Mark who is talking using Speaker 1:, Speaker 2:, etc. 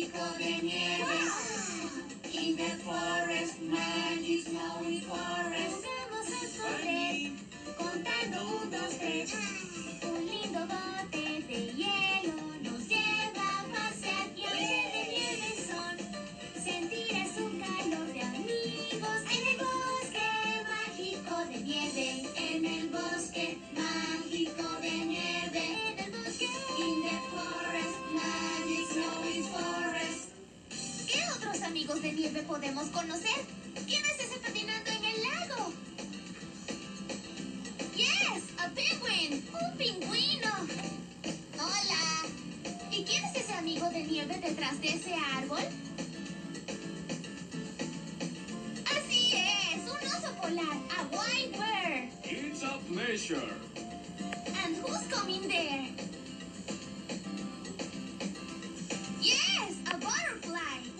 Speaker 1: mágico de nieve. In the forest, magic snowy forest.
Speaker 2: Juguemos a esconder, contando 1, 2, 3. Un lindo bote de hielo nos lleva a pasear. Y aunque de nieve son, sentirás un calor de amigos. En el bosque mágico de nieve. En el bosque mágico de nieve. En el bosque.
Speaker 1: In the forest, magic snowy forest.
Speaker 2: ¿Qué otros amigos de nieve podemos conocer? ¿Quién es ese patinando en el lago? Yes, a penguin, un pingüino. Hola. ¿Y quién es ese amigo de nieve detrás de ese árbol? Así es, un oso polar, a white bear.
Speaker 3: It's a pleasure.
Speaker 2: And who's coming there? Yes, a butterfly.